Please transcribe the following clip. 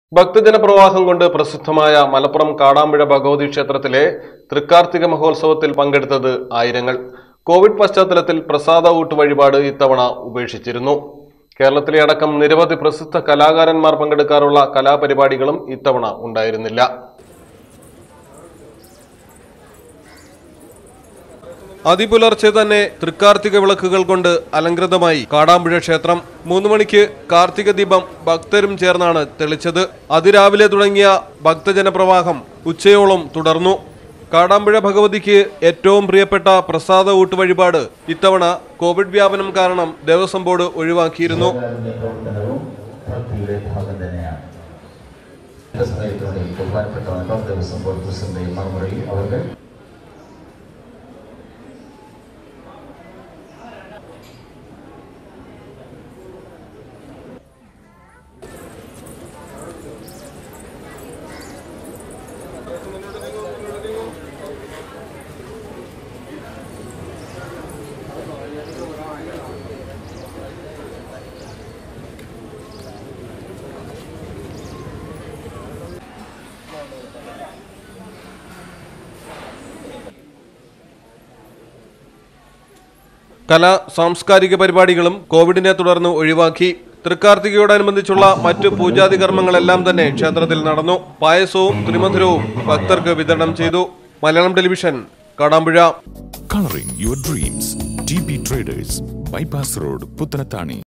ഭക്തജന പ്രവാഹം കൊണ്ട് പ്രസിദ്ധമായ മലപ്പുറം കാടാമ്പുഴ ഭഗവതി ക്ഷേത്രത്തിലെ തൃക്കാർത്തിക മഹോത്സവത്തിൽ പങ്കെടുത്തത് ആയിരങ്ങൾ. കോവിഡ് പശ്ചാത്തലത്തിൽ പ്രസാദ ഊട്ട് വഴിപാട് ഇത്തവണ ഉപേക്ഷിച്ചിരുന്നു. കേരളത്തിലെ അടക്കം നിരവധി പ്രസിദ്ധ കലാകാരന്മാർ പങ്കെടുക്കാറുള്ള കലാപരിപാടികളും ഇത്തവണ ഉണ്ടായിരുന്നില്ല. അതിപുലർച്ചെ തന്നെ തൃക്കാർത്തിക വിളക്കുകൾ കൊണ്ട് അലങ്കൃതമായി കാടാമ്പുഴ ക്ഷേത്രം. 3 മണിക്ക് കാർത്തിക ദീപം ഭക്തരും ചേർന്നാണ് തെളിച്ചത്. അതിരാവിലെ തുടങ്ങിയ ഭക്തജനപ്രവാഹം ഉച്ചയോളം തുടർന്നു. കാടാമ്പുഴ ഭഗവതിക്ക് ഏറ്റവും പ്രിയപ്പെട്ട പ്രസാദ ഊട്ട് വഴിപാട് ഇത്തവണ കോവിഡ് വ്യാപനം കാരണം ദേവസ്വം ബോർഡ് ഒഴിവാക്കിയിരുന്നു. കലാ സാംസ്കാരിക പരിപാടികളും കോവിഡിനെ തുടർന്ന് ഒഴിവാക്കി. തൃക്കാർത്തികയോടനുബന്ധിച്ചുള്ള മറ്റു പൂജാതി കർമ്മങ്ങളെല്ലാം തന്നെ ക്ഷേത്രത്തിൽ നടന്നു. പായസവും ത്രിമധുരവും ഭക്തർക്ക് വിതരണം ചെയ്തു. Malayalam television, Kadampuzha. Coloring your dreams. TB Traders, Bypass Road, Puthanathani.